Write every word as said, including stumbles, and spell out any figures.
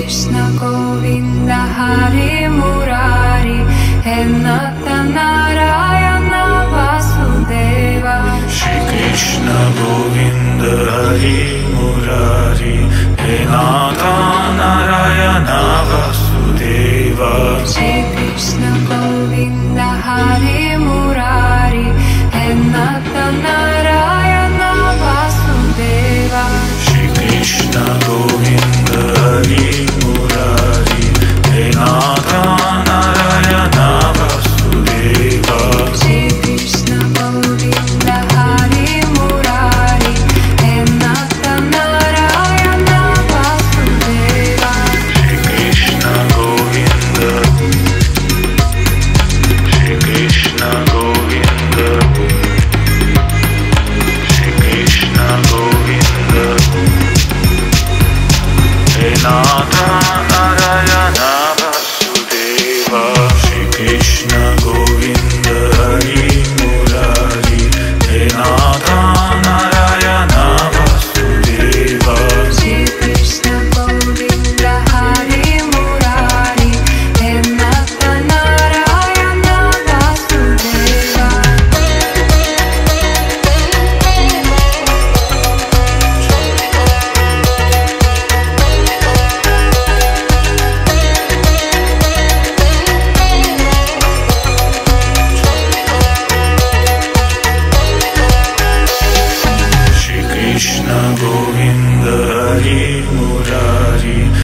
Krishna Govinda Hari Murari He Nata Narayana Vasudeva. Shri Krishna Govinda Hari Murari He Nata Narayana Vasudeva. Shri Krishna Govinda Hari Murari He Nata Narayana Vasudeva. Shri Krishna Govinda Hari Murari He Nata Narayana Vasudeva. Shri Krishna Govinda Hari Murari He Nata Narayana Vasudeva. Shri Krishna Govinda Shri Krishna Govinda Shri Krishna Govinda He Nata Narayana Vasudeva. Shri Krishna Govinda Hari Murari He Nata Narayana Vasudeva. Shri Krishna Govinda Hari Murari He Nata Narayana Vasudeva. Shri Krishna Govinda Hari Murari